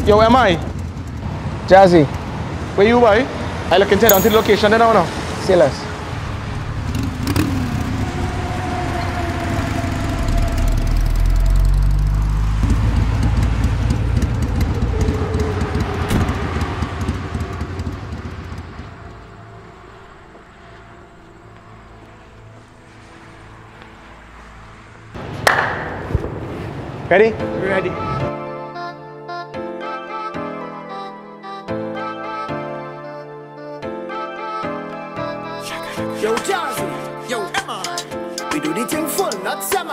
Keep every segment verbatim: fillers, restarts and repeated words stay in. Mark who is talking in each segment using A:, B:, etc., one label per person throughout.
A: Yo, am I?
B: Jahzy.
A: Where you, boy? I look into down to the location there now, now.
B: Say less.
A: Ready? Ready.
C: Yo, Jahzy, yo, am I? We do the thing full, not semi.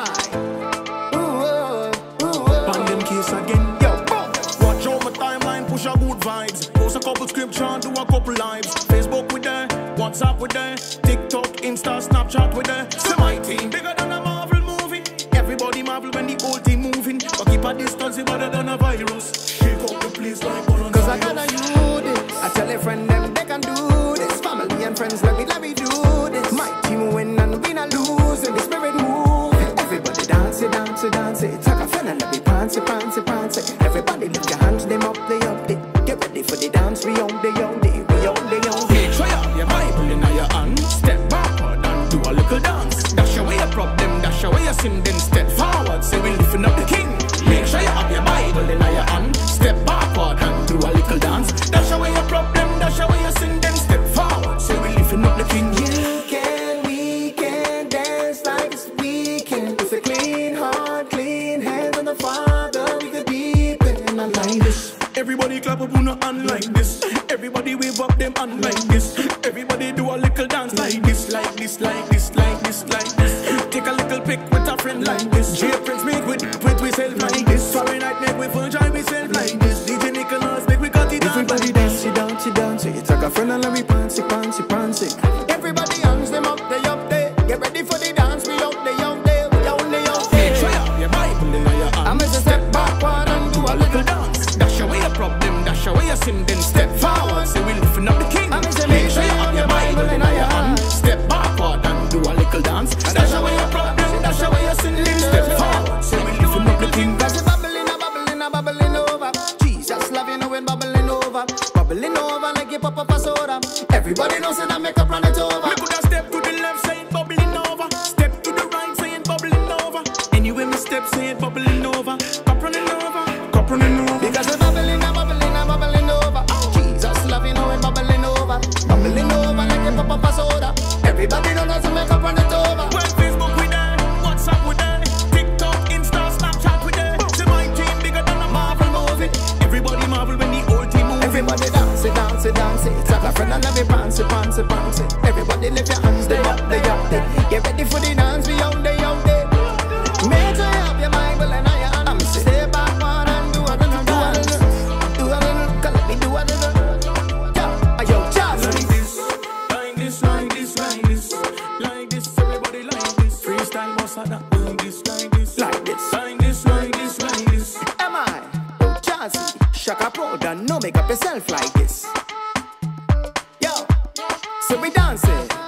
C: Ooh, ooh, ooh. Band them case again, yo, boom. Watch out my timeline, push a good vibes. Post a couple scripture, do a couple lives. Facebook with there, WhatsApp with there, TikTok, Insta, Snapchat with there. Semi team, bigger than a Marvel movie. Everybody marvel when the whole team moving. But keep a distance, it's better than a virus. Shake up the place like one on the. Cause I gotta do this. I tell a friend them they can do this. Family and friends, let me, let me do this. My team win and we not lose. And the spirit move. Everybody dance it, dance it, dance it. Take a friend and let me pants it, pants it, pants it. Everybody lift your hands, them up, they up, they. Get ready for the dance, we on the on the, we on the on the. Try out your Bible in your hand. Step backward and do a little dance. Dash away a problem, dash away a sin, then step forward. Say we lifting up the king. Make sure you have your Bible in your hand. Step backward and do a little dance. Dash away your problem, dash away your sin, then step forward. Say we lifting up the king. You can, we can dance like it's weekend. With a clean heart, clean hands on the Father, we could deep in a like this. Everybody clap up on a hand like this. Everybody wave up them hand like this. Everybody do a little dance like this, like this, like this, like this, like this. Take a little pic with a friend like this. J Prince make with with we self like this. Friday night make with fun join we self like this. D J Nicholas make we cut it down. Everybody dance it, dance it, dance it. Take a friend and let me pants it, pants it, pants it. Everybody hands them up, they up there. Get ready for the dance, we out there, out there, we out there, out there. Try out your Bible in your hand. I'm gonna step backward and do a little dance. Dash away a problem, dash away a sin, then step forward. Say we lifting up the king. I'm gonna make sure you have your Bible in your hand. Step backward and do a little dance. Dash away a problem, dash away a sin, then step forward. Say we lifting up the king. Cause it's bubbling, a bubbling, a bubbling over. Jesus love you know when bubbling over. Bubbling over like you pop up a soda. Everybody knows that I make up run it over. We could have step to the left side, bubbling over. Step to the right side, bubbling over. Anyway, my step say it bubbling over. Cup running over, cup running over. Because it's bubbling, a bubbling, a bubbling over. Jesus love you know when bubbling over. Bubbling over like you pop up a soda. Everybody knows that I make up run it over. Well, Facebook we there, WhatsApp we there, TikTok, Insta, Snapchat we there. Say my team bigger than a Marvel movie. Everybody marvel when the whole team move. Everybody dance it, dance it, dance it. Take a friend and let me pants it, pants it, pants it. Everybody lift your hands, they up, they up, they. Get ready for the dance, we out there, out there. Make sure you have your Bible and your hand. I'm stay backward and do a little dance. Do a little, cause let me do a little. Yo, yo, Jahzy. Like this, like this, like this, like this, everybody like this. Freestyle bossa that like this, like this, like this, like this, like this, like this. Am I? Yo, Jahzy, Shaka Pro, don't no make up yourself like this. Yo, so we dancing.